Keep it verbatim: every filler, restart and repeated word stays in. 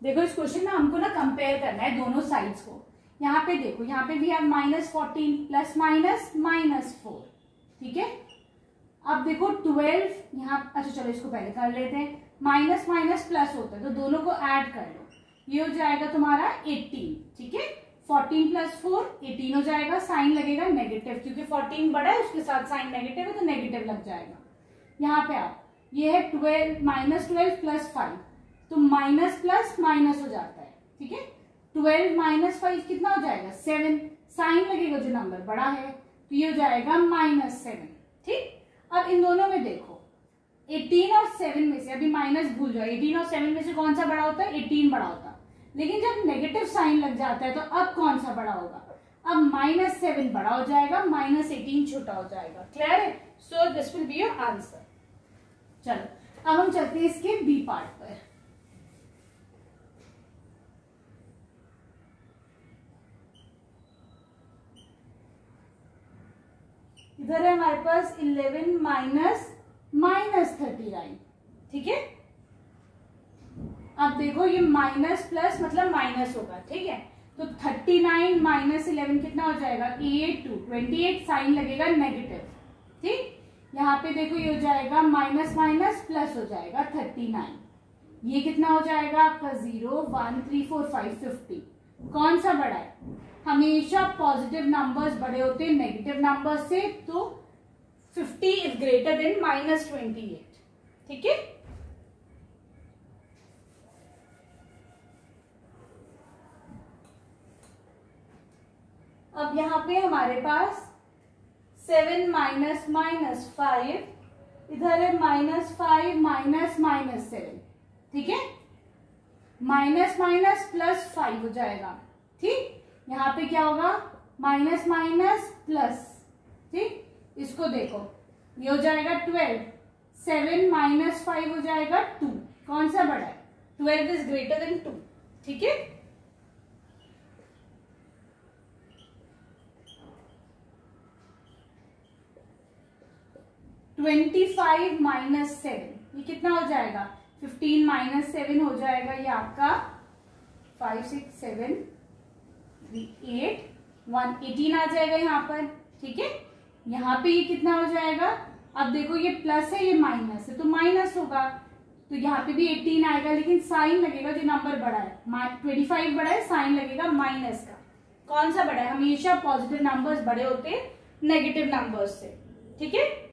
देखो इस क्वेश्चन में हमको ना कंपेयर करना है दोनों साइड्स को। यहाँ पे देखो, यहाँ पे भी है minus fourteen plus minus minus four, ठीक है। अब देखो ट्वेल्व यहाँ, अच्छा चलो इसको पहले कर लेते हैं। माइनस माइनस प्लस होता है तो दोनों को ऐड कर लो, ये हो जाएगा तुम्हारा एटीन, ठीक है। फोर्टीन प्लस फोर एटीन हो जाएगा, साइन लगेगा नेगेटिव क्योंकि फोर्टीन बड़ा है उसके साथ साइन नेगेटिव है तो नेगेटिव लग जाएगा। यहाँ पे आप ये है twelve minus twelve plus five तो माइनस प्लस माइनस हो जाता है, ठीक है। ट्वेल्व माइनस फाइव कितना हो जाएगा सेवन, साइन लगेगा जो नंबर बड़ा है तो ये हो जाएगा माइनस सेवन, ठीक। अब इन दोनों में देखो एटीन और सेवन में से, अभी माइनस भूल जाओ, एटीन और सेवन में से कौन सा बड़ा होता है, एटीन बड़ा होता है। लेकिन जब नेगेटिव साइन लग जाता है तो अब कौन सा बड़ा होगा, अब माइनस सेवन बड़ा हो जाएगा, माइनस एटीन छोटा हो जाएगा। क्लियर है? So this will be your answer. चलो अब हम चलते हैं इसके बी पार्ट पर। इधर है हमारे पास eleven minus minus thirty nine, ठीक है। अब देखो ये माइनस प्लस मतलब माइनस होगा, ठीक है। तो थर्टी नाइन माइनस इलेवन कितना हो जाएगा, eight two twenty eight, sign लगेगा नेगेटिव, ठीक। यहाँ पे देखो ये हो जाएगा माइनस माइनस प्लस हो जाएगा थर्टी नाइन, ये कितना हो जाएगा आपका zero one three four five fifty. कौन सा बड़ा है, हमेशा पॉजिटिव नंबर्स बड़े होते हैं नेगेटिव नंबर्स से, तो fifty is greater than minus twenty eight, ठीक है। अब यहाँ पे हमारे पास सेवन माइनस माइनस फाइव, इधर है minus five minus minus seven, ठीक है। माइनस माइनस प्लस फाइव हो जाएगा, ठीक। यहाँ पे क्या होगा, माइनस माइनस प्लस, ठीक। इसको देखो ये हो जाएगा ट्वेल्व, सेवन माइनस फाइव हो जाएगा टू। कौन सा बड़ा है, twelve is greater than two, ठीक है। ट्वेंटी फाइव माइनस सेवन ये कितना हो जाएगा, फिफ्टीन माइनस सेवन हो जाएगा ये आपका five six seven three eight one, eighteen आ जाएगा यहाँ पर, ठीक है। यहाँ पे ये कितना हो जाएगा, अब देखो ये प्लस है ये माइनस है तो माइनस होगा, तो यहाँ पे भी एटीन आएगा लेकिन साइन लगेगा जो नंबर बड़ा है, ट्वेंटी फाइव बड़ा है, साइन लगेगा माइनस का। कौन सा बड़ा है, हमेशा पॉजिटिव नंबर्स बड़े होते हैं नेगेटिव नंबर्स से, ठीक है।